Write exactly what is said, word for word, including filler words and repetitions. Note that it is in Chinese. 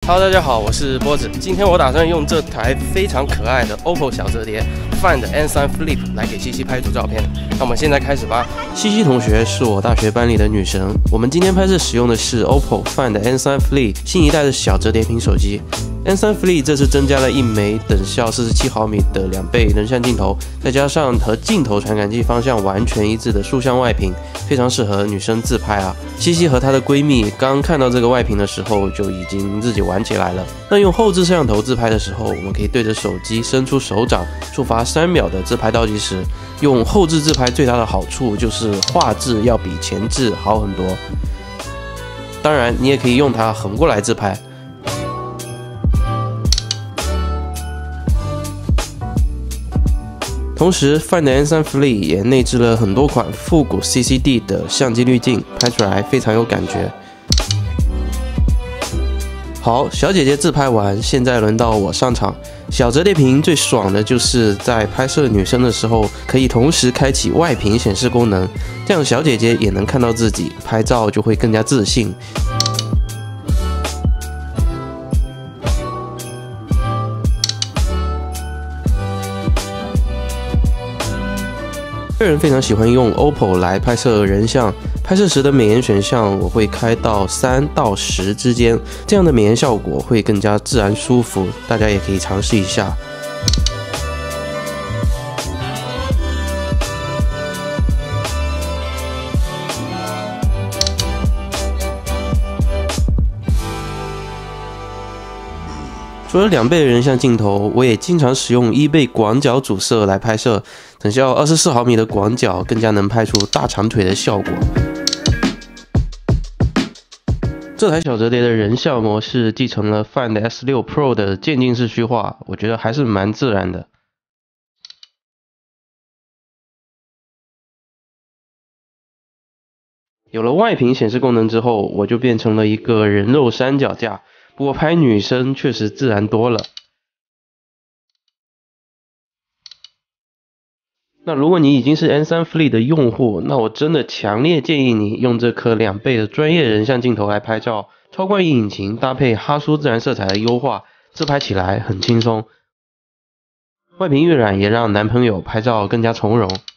Hello， 大家好，我是波子。今天我打算用这台非常可爱的 O P P O 小折叠 Find N 三 Flip 来给西西拍组照片。那我们现在开始吧。西西同学是我大学班里的女神。我们今天拍摄使用的是 O P P O Find N 三 Flip 新一代的小折叠屏手机。N 三 Flip 这次增加了一枚等效四十七毫米的两倍人像镜头，再加上和镜头传感器方向完全一致的竖向外屏，非常适合女生自拍啊。西西和她的闺蜜刚看到这个外屏的时候就已经自己玩起来了。那用后置摄像头自拍的时候，我们可以对着手机伸出手掌，触发三秒的自拍倒计时。用后置自拍最大的好处就是画质要比前置好很多。当然，你也可以用它横过来自拍。同时 ，Find N 三 Flip 也内置了很多款复古 C C D 的相机滤镜，拍出来非常有感觉。好，小姐姐自拍完，现在轮到我上场。小折叠屏最爽的就是在拍摄女生的时候，可以同时开启外屏显示功能，这样小姐姐也能看到自己，拍照就会更加自信。个人非常喜欢用 O P P O 来拍摄人像，拍摄时的美颜选项我会开到三到十之间，这样的美颜效果会更加自然舒服，大家也可以尝试一下。除了两倍的人像镜头，我也经常使用一倍广角主摄来拍摄，等效二十四毫米的广角更加能拍出大长腿的效果。这台小折叠的人像模式继承了 Find S 六 Pro 的渐进式虚化，我觉得还是蛮自然的。有了外屏显示功能之后，我就变成了一个人肉三脚架。不过拍女生确实自然多了。那如果你已经是 N 三 Flip 的用户，那我真的强烈建议你用这颗两倍的专业人像镜头来拍照，超怪异引擎搭配哈苏自然色彩的优化，自拍起来很轻松。外屏预染也让男朋友拍照更加从容。